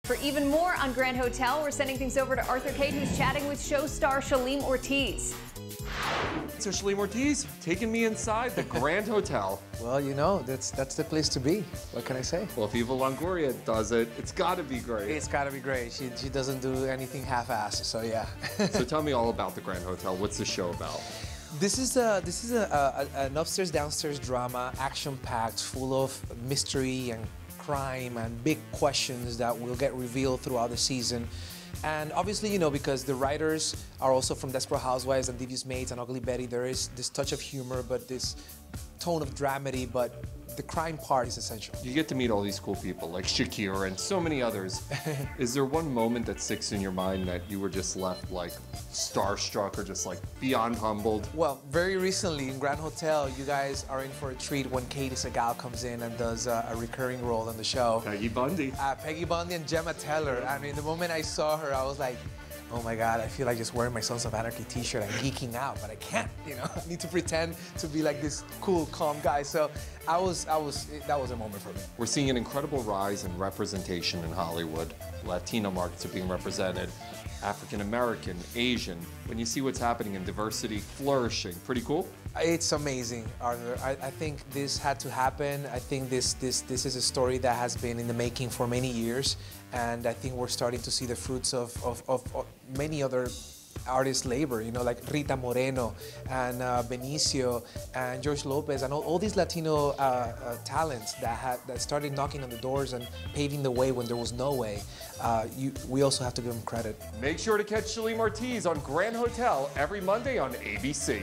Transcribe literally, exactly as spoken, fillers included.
For even more on Grand Hotel, we're sending things over to Arthur Kate, who's chatting with show star Shalim Ortiz. So Shalim Ortiz, taking me inside the Grand Hotel. Well, you know, that's that's the place to be. What can I say? Well, if Eva Longoria does it, it's got to be great. It's got to be great. She, she doesn't do anything half-assed, so yeah. So tell me all about the Grand Hotel. What's the show about? This is a this is a, a, an upstairs downstairs drama, action-packed, full of mystery and crime and big questions that will get revealed throughout the season. And obviously, you know, because the writers are also from Desperate Housewives and Devious Maids and Ugly Betty, there is this touch of humor, but this tone of dramedy, but the crime part is essential. You get to meet all these cool people like Shakira and so many others. Is there one moment that sticks in your mind that you were just left like starstruck or just like beyond humbled? Well, very recently in Grand Hotel, you guys are in for a treat when Katie Sagal comes in and does uh, a recurring role on the show. Peggy Bundy. Uh, Peggy Bundy and Gemma Teller. I mean, the moment I saw her, I was like, oh my God, I feel like just wearing my Sons of Anarchy t-shirt and geeking out, but I can't, you know? I need to pretend to be like this cool, calm guy. So I was, I was, that was a moment for me. We're seeing an incredible rise in representation in Hollywood. Latino markets are being represented, African American, Asian. When you see what's happening in diversity flourishing, pretty cool? It's amazing, Arthur. I, I think this had to happen. I think this, this, this is a story that has been in the making for many years, and I think we're starting to see the fruits of, of, of, of many other artists' labor, you know, like Rita Moreno and uh, Benicio and George Lopez and all, all these Latino uh, uh, talents that, had, that started knocking on the doors and paving the way when there was no way. Uh, you, we also have to give them credit. Make sure to catch Shalim Ortiz on Grand Hotel every Monday on A B C.